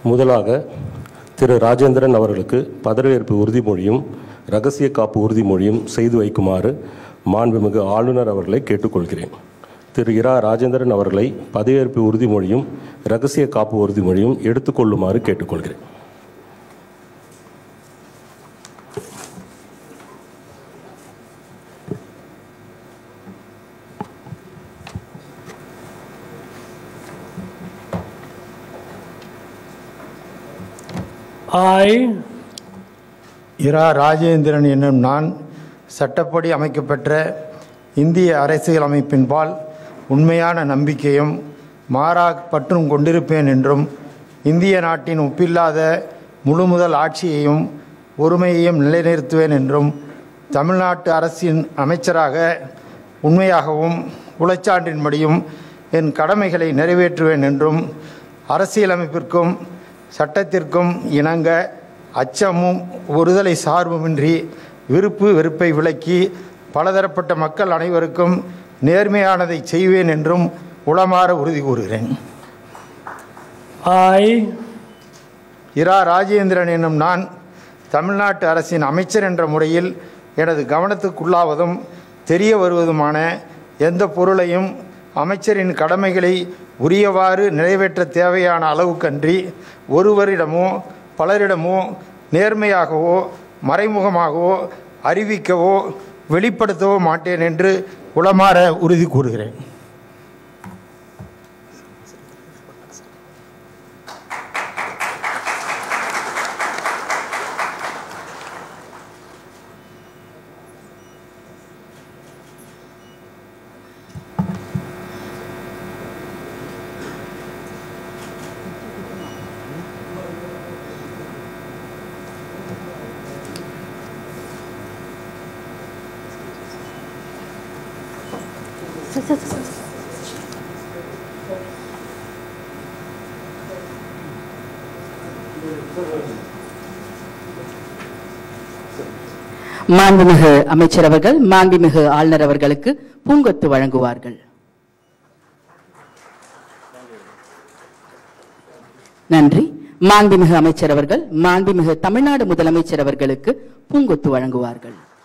முதலாக திரு ராஜேந்திரன் அவர்களுக்கு பதவியேற்பு உறுதிமொழியும் இரகசிய காப்பு உறுதிமொழியும் செய்து வைக்குமாறு மாண்புமிகு ஆளுநர் அவர்களை கேட்டுக்கொள்கிறேன். திரு இரா ராஜேந்திரன் அவர்களை பதவியேற்பு உறுதிமொழியும் இரகசிய காப்பு உறுதிமொழியும் எடுத்துக்கொள்ளுமாறு கேட்டுக்கொள்கிறேன். இரா ராஜேந்திரன் என்னும் நான் சட்டப்படி அமைக்கப்பெற்ற இந்திய அரசியலமைப்பின்பால் உண்மையான நம்பிக்கையும் மாறா பற்றும் கொண்டிருப்பேன் என்றும் இந்திய நாட்டின் ஒப்பில்லாத முழுமுதல் ஆட்சியையும் ஒருமையையும் நிலைநிறுத்துவேன் என்றும் தமிழ்நாட்டு அரசின் அமைச்சராக உண்மையாகவும் உளச்சான்றின்படியும் என் கடமைகளை நிறைவேற்றுவேன் என்றும் அரசியலமைப்பிற்கும் சட்டத்திற்கும் இணங்க அச்சமும் ஒருதலை சார்புமின்றி விருப்பு வெறுப்பை விலக்கி பலதரப்பட்ட மக்கள் அனைவருக்கும் நேர்மையானதை செய்வேன் என்றும் உளமாற உறுதி கூறுகிறேன். இரா ராஜேந்திரன் என்னும் நான் தமிழ்நாட்டு அரசின் அமைச்சர் என்ற முறையில் எனது கவனத்துக்குள்ளாவதும் தெரிய வருவதுமான எந்த பொருளையும் அமைச்சரின் கடமைகளை உரியவாறு நிறைவேற்ற தேவையான அளவுக்கன்றி ஒருவரிடமோ பலரிடமோ நேர்மையாகவோ மறைமுகமாகவோ அறிவிக்கவோ வெளிப்படுத்தவோ மாட்டேன் என்று உளமாற உறுதி கூறுகிறேன். மாண்புமிகு அமைச்சர் அவர்கள் மாண்புமிகு ஆளுநர் அவர்களுக்கு பூங்கொத்து வழங்குவார்கள். நன்றி. மாண்புமிகு அமைச்சர் அவர்கள் மாண்புமிகு தமிழ்நாடு முதலமைச்சர் அவர்களுக்கு பூங்கொத்து வழங்குவார்கள்.